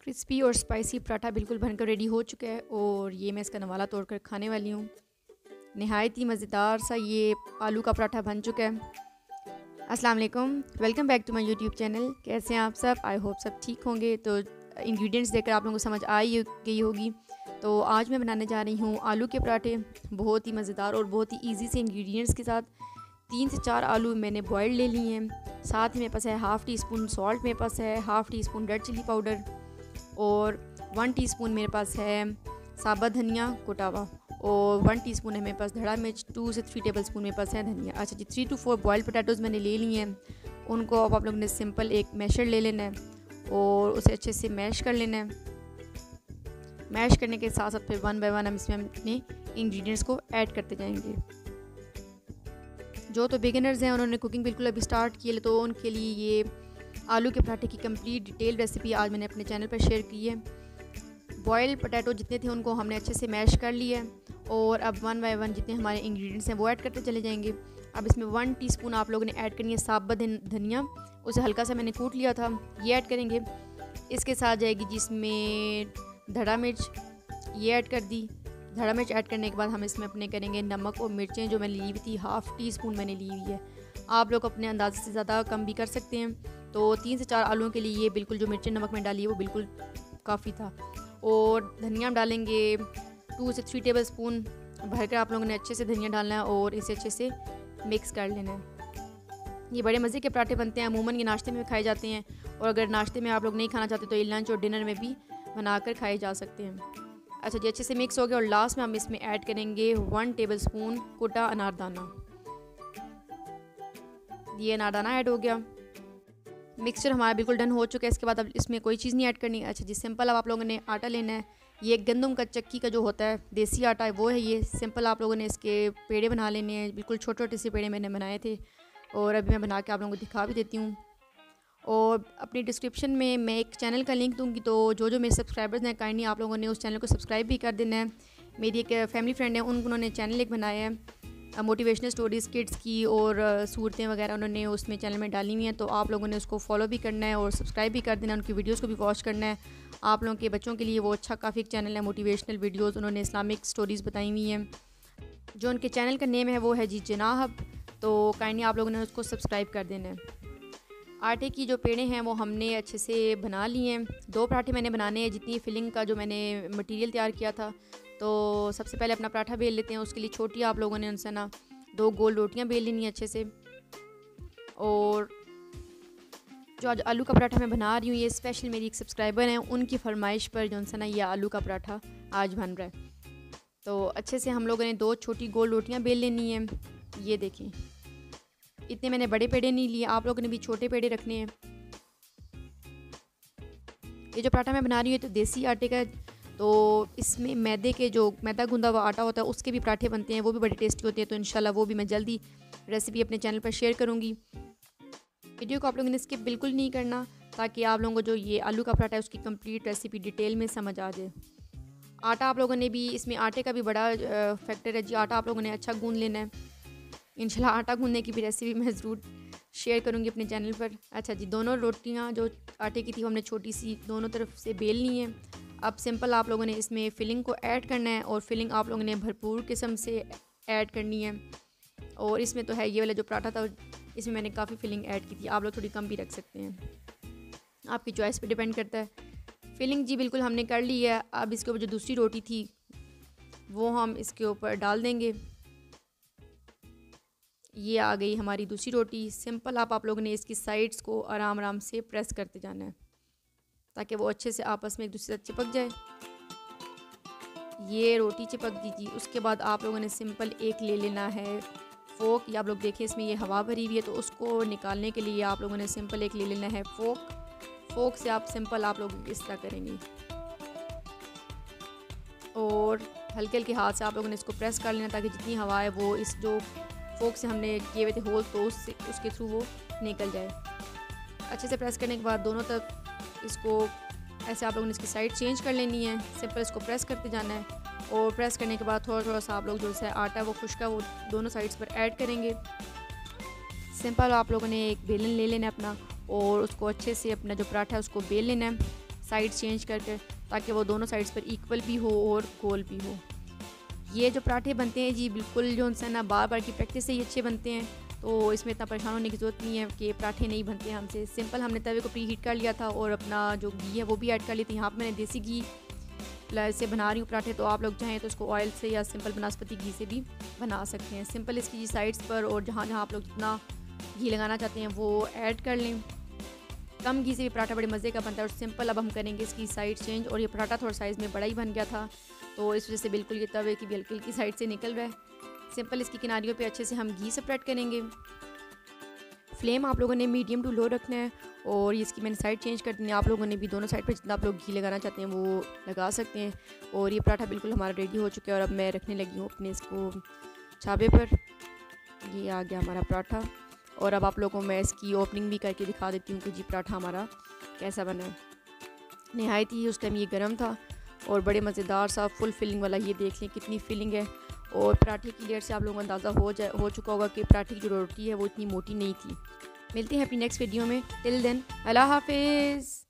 Crispy और spicy paratha बिल्कुल बनकर रेडी हो चुका है और ये मैं इसका नवाला तोड़कर खाने वाली हूँ। नहायत ही मज़ेदार सा ये आलू का पराठा बन चुका है। अस्सलाम वालेकुम, welcome back to my YouTube channel. कैसे हैं आप सब? आई होप सब ठीक होंगे। तो इंग्रेडिएंट्स देखकर आप लोगों को समझ आ ही गई होगी। तो आज मैं बनाने जा रही हूँ आलू के पराठे, बहुत ही मज़ेदार और बहुत ही ईजी से इंग्रेडिएंट्स के साथ। 3 से 4 आलू मैंने बॉयल ले लिए हैं। साथ ही मेरे पास है हाफ़ टी स्पून सॉल्ट, मेरे पास है half teaspoon red chilli powder और 1 टीस्पून मेरे पास है साबुत धनिया कुटा हुआ और 1 टीस्पून है मेरे पास धड़ा मिर्च। 2 से 3 टेबलस्पून मेरे पास है धनिया। अच्छा जी, 3 to 4 बॉयल्ड पोटैटोज़ मैंने ले लिए हैं। उनको अब आप लोगों ने सिंपल एक मैशर ले लेना है और उसे अच्छे से मैश कर लेना है। मैश करने के साथ साथ फिर 1 बाय 1 हम इसमें अपने इंग्रेडिएंट्स को ऐड करते जाएंगे। जो तो बिगिनर्स हैं, उन्होंने कुकिंग बिल्कुल अभी स्टार्ट की है, तो उनके लिए ये आलू के पराठे की कंप्लीट डिटेल रेसिपी आज मैंने अपने चैनल पर शेयर की है। बॉयल्ड पोटैटो जितने थे उनको हमने अच्छे से मैश कर लिया है और अब 1 बाय 1 जितने हमारे इंग्रेडिएंट्स हैं वो ऐड करते चले जाएंगे। अब इसमें 1 टीस्पून आप लोगों ने ऐड करनी है साबुत धनिया, उसे हल्का सा मैंने कूट लिया था, ये ऐड करेंगे। इसके साथ जाएगी जिसमें धड़ा मिर्च, ये ऐड कर दी। धड़ा मिर्च ऐड करने के बाद हम इसमें अपने करेंगे नमक और मिर्चें जो मैंने ली हुई थी, हाफ़ टी स्पून मैंने ली हुई है। आप लोग अपने अंदाज़े से ज़्यादा कम भी कर सकते हैं। तो 3 से 4 आलूओं के लिए ये बिल्कुल जो मिर्चें नमक में डाली है वो बिल्कुल काफ़ी था। और धनिया हम डालेंगे 2 से 3 टेबल स्पून भरकर आप लोगों ने अच्छे से धनिया डालना है और इसे अच्छे से मिक्स कर लेना है। ये बड़े मज़े के पराठे बनते हैं, अमूमन ये नाश्ते में खाए जाते हैं और अगर नाश्ते में आप लोग नहीं खाना चाहते तो ये लंच और डिनर में भी बनाकर खाए जा सकते हैं। अच्छा जी, अच्छे से मिक्स हो गया और लास्ट में हम इसमें ऐड करेंगे 1 टेबल स्पून कुटा अनारदाना। ये अनारदाना ऐड हो गया। मिक्सचर हमारा बिल्कुल डन हो चुका है। इसके बाद अब इसमें कोई चीज़ नहीं ऐड करनी। अच्छा जी, सिंपल अब आप लोगों ने आटा लेना है। ये गंदम का चक्की का जो होता है देसी आटा है वो है ये। सिंपल आप लोगों ने इसके पेड़े बना लेने हैं। बिल्कुल छोटे छोटे से पेड़े मैंने बनाए थे और अभी मैं बना के आप लोगों को दिखा भी देती हूँ। और अपनी डिस्क्रिप्शन में मैं एक चैनल का लिंक दूँगी, तो जो मेरे सब्सक्राइबर्स हैं काइंडली आप लोगों ने उस चैनल को सब्सक्राइब भी कर देना है। मेरी एक फैमिली फ्रेंड है, उन्होंने चैनल एक बनाया है मोटिवेशनल स्टोरीज़ किड्स की और सूरतें वगैरह उन्होंने उसमें चैनल में डाली हुई हैं। तो आप लोगों ने उसको फॉलो भी करना है और सब्सक्राइब भी कर देना, उनकी वीडियोस को भी वॉच करना है। आप लोगों के बच्चों के लिए वो अच्छा काफ़ी एक चैनल है मोटिवेशनल वीडियोस, उन्होंने इस्लामिक स्टोरीज़ बताई हुई हैं। जो उनके चैनल का नेम है वो है जी जनाह हब, तो काइंडली आप लोगों ने उसको सब्सक्राइब कर देना है। आटे की जो पेड़े हैं वो हमने अच्छे से बना लिए हैं। 2 पराठे मैंने बनाने हैं, जितनी फिलिंग का जो मैंने मटेरियल तैयार किया था। तो सबसे पहले अपना पराठा बेल लेते हैं। उसके लिए छोटी आप लोगों ने उनसे ना 2 गोल रोटियां बेल लेनी है अच्छे से। और जो आज आलू का पराठा मैं बना रही हूँ ये स्पेशल मेरी एक सब्सक्राइबर हैं, उनकी फरमाइश पर जो उनसे ना ये आलू का पराठा आज बन रहा है। तो अच्छे से हम लोगों ने 2 छोटी गोल रोटियां बेल लेनी है। ये देखिए, इतने मैंने बड़े पेड़े नहीं लिए, आप लोगों ने भी छोटे पेड़े रखने हैं। ये जो पराठा मैं बना रही हूँ तो देसी आटे का, तो इसमें मैदा गूंदा हुआ आटा होता है उसके भी पराठे बनते हैं, वो भी बड़े टेस्टी होते हैं। तो इंशाल्लाह वो भी मैं जल्दी रेसिपी अपने चैनल पर शेयर करूँगी। वीडियो को आप लोगों ने स्किप बिल्कुल नहीं करना ताकि आप लोगों को जो ये आलू का पराठा है उसकी कंप्लीट रेसिपी डिटेल में समझ आ जाए। आटा आप लोगों ने भी, इसमें आटे का भी बड़ा फैक्टर है जी। आटा आप लोगों ने अच्छा गूंद लेना है। इंशाल्लाह आटा गूंदने की भी रेसिपी मैं ज़रूर शेयर करूँगी अपने चैनल पर। अच्छा जी, दोनों रोटियाँ जो आटे की थी हमने छोटी सी दोनों तरफ से बेल ली हैं। अब सिंपल आप लोगों ने इसमें फिलिंग को ऐड करना है और फिलिंग आप लोगों ने भरपूर किस्म से ऐड करनी है। और इसमें तो है ये वाला जो पराठा था इसमें मैंने काफ़ी फिलिंग ऐड की थी, आप लोग थोड़ी कम भी रख सकते हैं, आपकी चॉइस पे डिपेंड करता है। फिलिंग जी बिल्कुल हमने कर ली है। अब इसके ऊपर जो दूसरी रोटी थी वो हम इसके ऊपर डाल देंगे। ये आ गई हमारी दूसरी रोटी। सिंपल आप लोगों ने इसकी साइड्स को आराम आराम से प्रेस करते जाना है ताकि वो अच्छे से आपस में एक दूसरे से चिपक जाए। ये रोटी चिपक गई। उसके बाद आप लोगों ने सिंपल एक ले लेना है फोक। या आप लोग देखें इसमें ये हवा भरी हुई है, तो उसको निकालने के लिए आप लोगों ने सिंपल एक ले लेना है फोक। फोक से आप सिंपल आप लोग इस तरह करेंगे और हल्के हल्के हाथ से आप लोगों ने इसको प्रेस कर लेना ताकि जितनी हवा है वो इस जो फोक से हमने किए हुए थे होल, तो उसके थ्रू वो निकल जाए। अच्छे से प्रेस करने के बाद दोनों तरफ इसको ऐसे आप लोगों ने इसकी साइड चेंज कर लेनी है। सिंपल इसको प्रेस करते जाना है और प्रेस करने के बाद थोड़ा थोड़ा सा आप लोग जो है आटा वो खुश्का वो दोनों साइड्स पर ऐड करेंगे। सिंपल आप लोगों ने एक बेलन ले लेना है अपना और उसको अच्छे से अपना जो पराठा है उसको बेल लेना है। साइड्स चेंज करके, ताकि वो दोनों साइड्स पर इक्वल भी हो और गोल भी हो। ये जो पराठे बनते हैं जी बिल्कुल जो उनसे ना बार बार की प्रैक्टिस से ही अच्छे बनते हैं, तो इसमें इतना परेशान होने की ज़रूरत नहीं है कि पराठे नहीं बनते हमसे। सिंपल हमने तवे को प्री हीट कर लिया था और अपना जो घी है वो भी ऐड कर लिया था। यहाँ पर मैंने देसी घी से बना रही हूँ पराठे, तो आप लोग चाहें तो इसको ऑयल से या सिंपल बनास्पति घी से भी बना सकते हैं। सिंपल इसकी साइड्स पर और जहाँ जहाँ आप लोग जितना घी लगाना चाहते हैं वो ऐड कर लें। कम घी से भी पराठा बड़े मज़े का बनता है। और सिंपल अब हम करेंगे इसकी साइड चेंज। और ये पराठा थोड़ा साइज़ में बड़ा ही बन गया था, तो इस वजह से बिल्कुल ये तवे की भी हल्की हल्की साइड से निकल रहा है। सिंपल इसकी किनारियों पे अच्छे से हम घी स्प्रेड करेंगे। फ्लेम आप लोगों ने मीडियम टू लो रखना है। और इसकी मैंने साइड चेंज कर दी है। आप लोगों ने भी दोनों साइड पर जितना आप लोग घी लगाना चाहते हैं वो लगा सकते हैं। और ये पराठा बिल्कुल हमारा रेडी हो चुका है। और अब मैं रखने लगी हूँ अपने इसको छाबे पर। ये आ गया हमारा पराठा। और अब आप लोगों को मैं इसकी ओपनिंग भी करके दिखा देती हूँ कि जी पराठा हमारा कैसा बना है। नहायत ही उस टाइम ये गर्म था और बड़े मज़ेदार सा फुल फिलिंग वाला। ये देख लें कितनी फिलिंग है। और पराठे की लेयर से आप लोगों को अंदाज़ा हो चुका होगा कि पराठे की जो रोटी है वो इतनी मोटी नहीं थी। मिलते हैं अपनी नेक्स्ट वीडियो में। टिल देन अल्लाह हाफिज़।